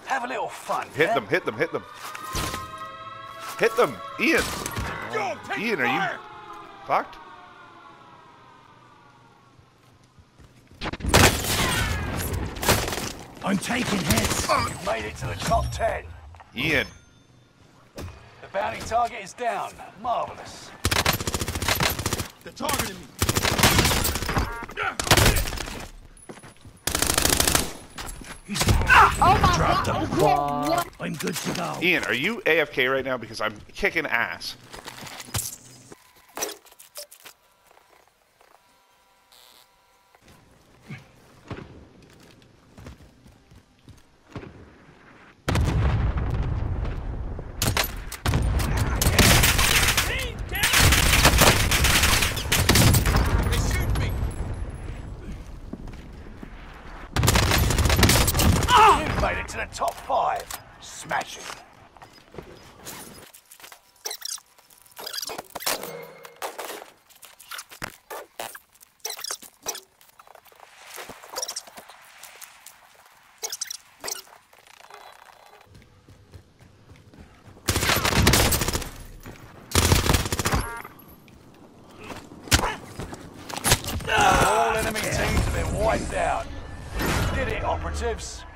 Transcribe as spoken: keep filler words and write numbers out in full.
Have a little fun. Hit yeah? them, hit them, hit them. Hit them! Ian! Yo, take Ian, are fire. you fucked? I'm taking hits. You've made it to the top ten. Ian. The bounty target is down. Marvelous. They're targeting me. Oh my Dropped god! him. What? I'm good to go. Ian, are you A F K right now? Because I'm kicking ass. You've made it to the top five. Smashing. All enemy teams have been wiped out. You did it, operatives.